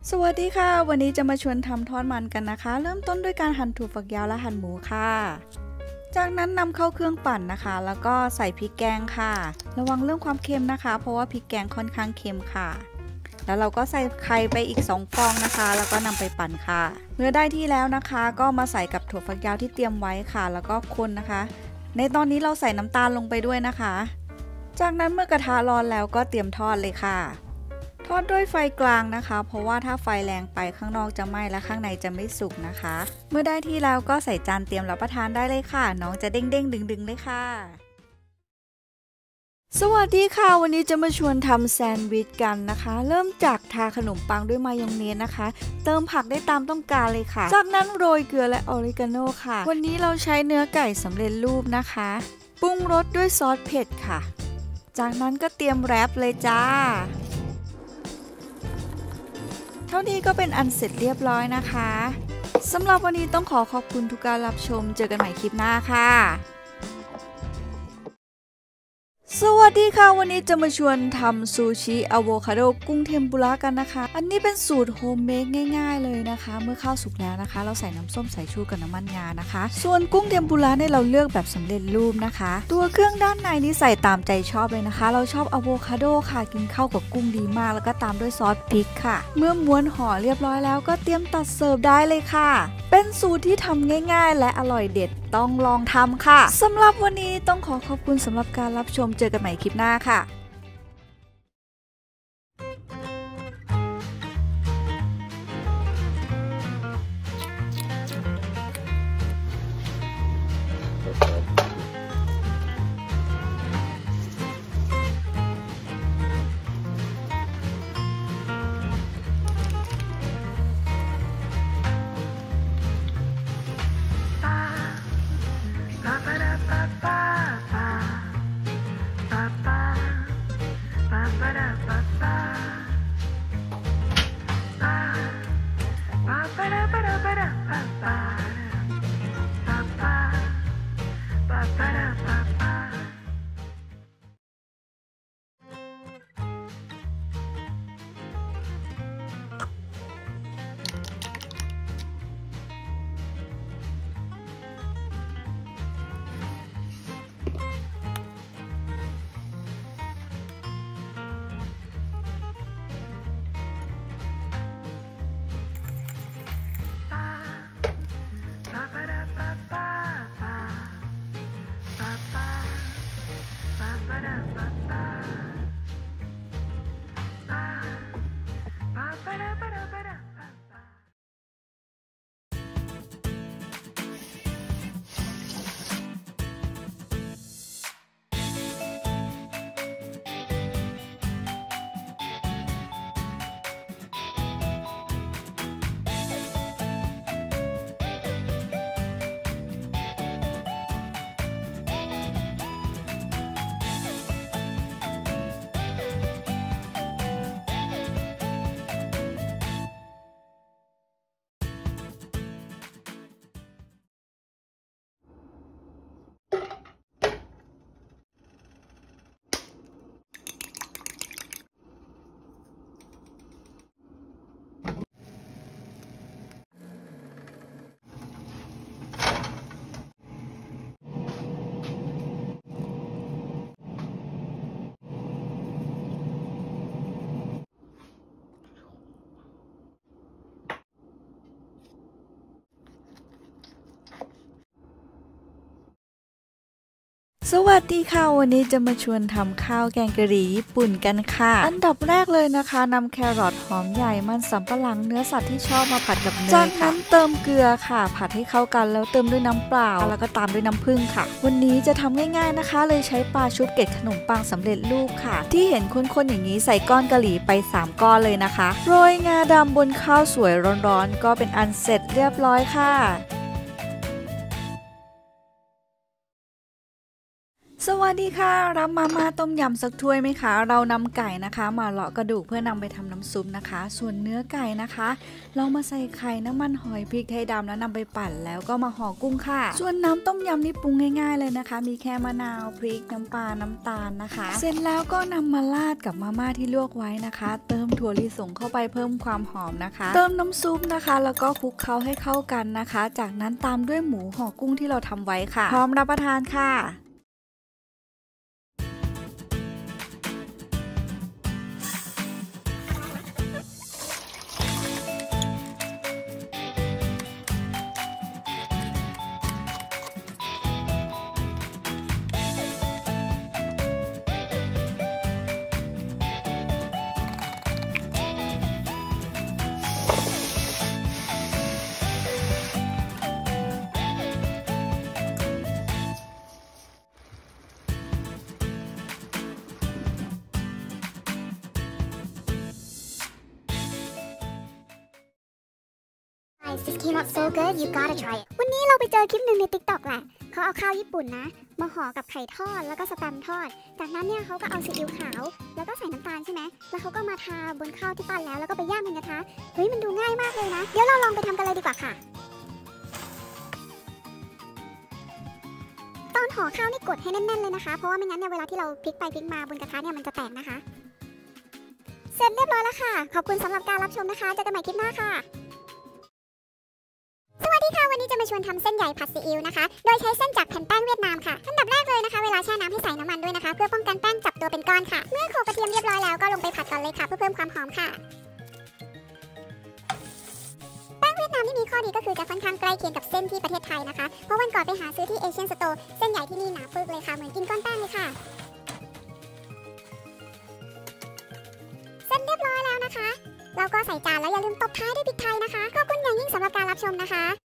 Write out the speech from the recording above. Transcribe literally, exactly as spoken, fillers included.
สวัสดีค่ะวันนี้จะมาชวนทำทอดมันกันนะคะเริ่มต้นด้วยการหั่นถั่วฝักยาวและหั่นหมูค่ะจากนั้นนำเข้าเครื่องปั่นนะคะแล้วก็ใส่พริกแกงค่ะระวังเรื่องความเค็มนะคะเพราะว่าพริกแกงค่อนข้างเค็มค่ะแล้วเราก็ใส่ไข่ไปอีกสองฟองนะคะแล้วก็นำไปปั่นค่ะเมื่อได้ที่แล้วนะคะก็มาใส่กับถั่วฝักยาวที่เตรียมไว้ค่ะแล้วก็คนนะคะในตอนนี้เราใส่น้ำตาลลงไปด้วยนะคะจากนั้นเมื่อกระทะร้อนแล้วก็เตรียมทอดเลยค่ะทอดด้วยไฟกลางนะคะเพราะว่าถ้าไฟแรงไปข้างนอกจะไหม้และข้างในจะไม่สุกนะคะเมื่อได้ที่แล้วก็ใส่จานเตรียมรับประทานได้เลยค่ะน้องจะเด้งเด้งดึงดึงเลยค่ะสวัสดีค่ะวันนี้จะมาชวนทำแซนด์วิชกันนะคะเริ่มจากทาขนมปังด้วยมายองเนสนะคะเติมผักได้ตามต้องการเลยค่ะจากนั้นโรยเกลือและออริกาโนค่ะวันนี้เราใช้เนื้อไก่สำเร็จรูปนะคะปรุงรสด้วยซอสเผ็ดค่ะจากนั้นก็เตรียมแรปเลยจ้าเท่านี้ก็เป็นอันเสร็จเรียบร้อยนะคะสำหรับวันนี้ต้องขอขอบคุณทุกการรับชมเจอกันใหม่คลิปหน้าค่ะสวัสดีค่ะวันนี้จะมาชวนทำซูชิอะโวคาโดกุ้งเทมปุระกันนะคะอันนี้เป็นสูตรโฮมเมดง่ายๆเลยนะคะเมื่อข้าวสุกแล้วนะคะเราใส่น้ำส้มสายชูกับน้ำมันงานะคะส่วนกุ้งเทมปุระเนี่ยเราเลือกแบบสำเร็จรูปนะคะตัวเครื่องด้านในนี่ใส่ตามใจชอบเลยนะคะเราชอบอะโวคาโดค่ะกินเข้ากับกุ้งดีมากแล้วก็ตามด้วยซอสพริกค่ะเมื่อม้วนห่อเรียบร้อยแล้วก็เตรียมตัดเสิร์ฟได้เลยค่ะเป็นสูตรที่ทำง่ายๆและอร่อยเด็ดต้องลองทำค่ะสำหรับวันนี้ต้องขอขอบคุณสำหรับการรับชมเจอกันใหม่คลิปหน้าค่ะสวัสดีค่ะวันนี้จะมาชวนทำข้าวแกงกะหรี่ญี่ปุ่นกันค่ะอันดับแรกเลยนะคะนำแครอทหอมใหญ่มันสำปะหลังเนื้อสัตว์ที่ชอบมาผัดกับเนยจากนั้นเติมเกลือค่ะผัดให้เข้ากันแล้วเติมด้วยน้ำเปล่าแล้วก็ตามด้วยน้ำผึ้งค่ะวันนี้จะทำง่ายๆนะคะเลยใช้ปลาชุบเกล็ดขนมปังสำเร็จรูปค่ะที่เห็นข้นๆอย่างนี้ใส่ก้อนกะหรี่ไปสามก้อนเลยนะคะโรยงาดำบนข้าวสวยร้อนๆก็เป็นอันเสร็จเรียบร้อยค่ะสวัสดีค่ะรับมาม่าต้มยำสักถ้วยไหมคะเรานำไก่นะคะมาเลาะกระดูกเพื่อนำไปทำน้ำซุปนะคะ ส่วนเนื้อไก่นะคะเรามาใส่ไข่น้ำมันหอยพริกไทยดำแล้วนำไปปั่นแล้วก็มาห่อกุ้งค่ะส่วนน้ำต้มยำนี่ปรุงง่ายๆเลยนะคะมีแค่มะนาวพริกน้ำปลาน้ำตาลนะคะเสร็จแล้วก็นำมาราดกับมาม่าที่ลวกไว้นะคะ เติมถั่วลิสงเข้าไปเพิ่มความหอมนะคะเติมน้ำซุปนะคะแล้วก็คลุกเคล้าให้เข้ากันนะคะ จากนั้นตามด้วยหมูห่อกุ้งที่เราทำไว้ค่ะพร้อมรับประทานค่ะ This came out so good, you gotta try it. วันนี้เราไปเจอคลิปหนึ่งใน ติ๊กต็อก แหละเขาเอาข้าวญี่ปุ่นนะมาห่อกับไข่ทอดแล้วก็สแตมทอดจากนั้นเนี่ยเขาก็เอาซีอิ๊วขาวแล้วก็ใส่น้ำตาลใช่ไหมแล้วเขาก็มาทาบนข้าวที่ปั้นแล้วแล้วก็ไปย่างบนกระทะเฮ้ยมันดูง่ายมากเลยนะเดี๋ยวเราลองไปทำกันเลยดีกว่าค่ะตอนห่อข้าวนี่กดให้แน่นๆเลยนะคะเพราะว่าไม่งั้นเนี่ยเวลาที่เราพลิกไปพลิกมาบนกระทะเนี่ยมันจะแตกนะคะเสร็จเรียบร้อยแล้วค่ะขอบคุณสำหรับการรับชมนะคะเจอกันใหม่คลิปหน้าค่ะสวัสดีค่ะวันนี้จะมาชวนทำเส้นใหญ่ผัดซีอิ๊วนะคะโดยใช้เส้นจากแผ่นแป้งเวียดนามค่ะอันดับแรกเลยนะคะเวลาแช่น้ำให้ใส่น้ำมันด้วยนะคะเพื่อป้องกันแป้งจับตัวเป็นก้อนค่ะเมื่อโขลกกระเทียมเรียบร้อยแล้วก็ลงไปผัดก่อนเลยค่ะเพื่อเพิ่มความหอมค่ะแป้งเวียดนามที่มีข้อดีก็คือจะค่อนข้างใกล้เคียงกับเส้นที่ประเทศไทยนะคะเพราะวันก่อนไปหาซื้อที่เอเชียนสโตร์เส้นใหญ่ที่นี่หนาปึกเลยค่ะเหมือนกินก้อนแป้งเลยค่ะเส้นเรียบร้อยแล้วนะคะเราก็ใส่จานแล้วอย่าลืมตบท้ายด้วยพริกไทยนะคะขอบคุณอย่างยิ่งสำหรับการรับชมนะคะ